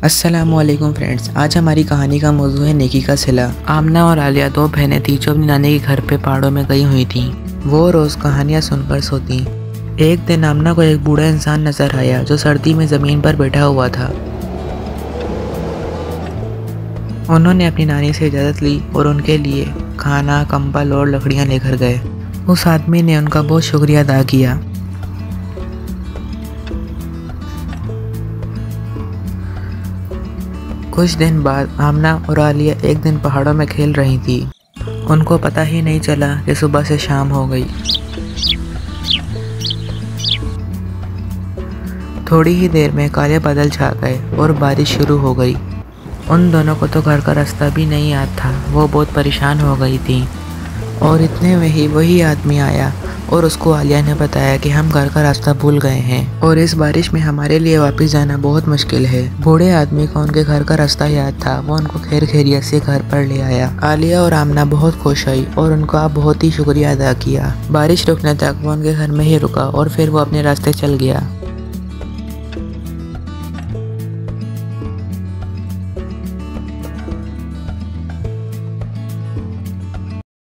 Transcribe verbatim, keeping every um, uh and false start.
अस्सलामुअलैकुम फ्रेंड्स, आज हमारी कहानी का मौजू है नेकी का सिला। आमना और आलिया दो बहनें थीं जो अपनी नानी के घर पे पहाड़ों में गई हुई थीं। वो रोज़ कहानियाँ सुनकर सोती। एक दिन आमना को एक बूढ़ा इंसान नजर आया जो सर्दी में ज़मीन पर बैठा हुआ था। उन्होंने अपनी नानी से इजाज़त ली और उनके लिए खाना, कंबल और लकड़ियाँ लेकर गए। उस आदमी ने उनका बहुत शुक्रिया अदा किया। कुछ दिन बाद आमना और आलिया एक दिन पहाड़ों में खेल रही थी। उनको पता ही नहीं चला कि सुबह से शाम हो गई। थोड़ी ही देर में काले बादल छा गए और बारिश शुरू हो गई। उन दोनों को तो घर का रास्ता भी नहीं याद था। वो बहुत परेशान हो गई थी और इतने में ही वही आदमी आया और उसको आलिया ने बताया कि हम घर का रास्ता भूल गए हैं और इस बारिश में हमारे लिए वापस जाना बहुत मुश्किल है। बूढ़े आदमी को उनके घर का रास्ता याद था। वो उनको खैर खैरियत से घर पर ले आया। आलिया और आमना बहुत खुश हुई और उनका बहुत ही शुक्रिया अदा किया। बारिश रुकने तक वो उनके घर में ही रुका और फिर वो अपने रास्ते चल गया।